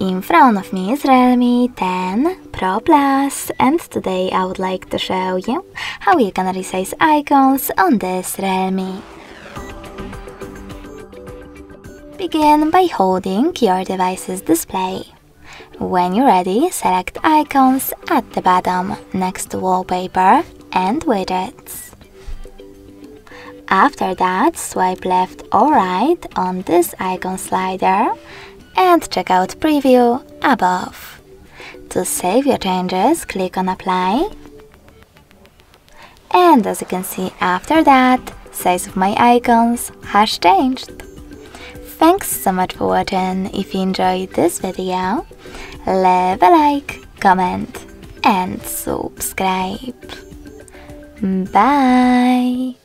In front of me is Realme 10 Pro Plus, and today I would like to show you how you can resize icons on this Realme. Begin by holding your device's display. When you're ready, select icons at the bottom next to wallpaper and widgets. After that, swipe left or right on this icon slider and check out preview above. To save your changes, click on apply. And as you can see, after that, size of my icons has changed. Thanks so much for watching. If you enjoyed this video, leave a like, comment and subscribe. Bye!